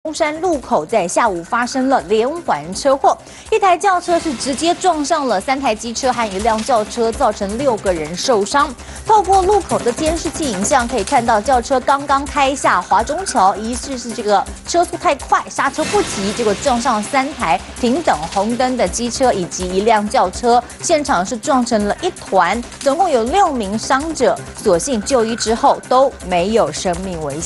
中山路口在下午发生了连环车祸，一台轿车是直接撞上了3台机车和1辆轿车，造成6个人受伤。透过路口的监视器影像可以看到，轿车刚刚开下华中桥，疑似是这个车速太快，刹车不及，结果撞上3台停等红灯的机车以及1辆轿车，现场是撞成了一团，总共有6名伤者，所幸就医之后都没有生命危险。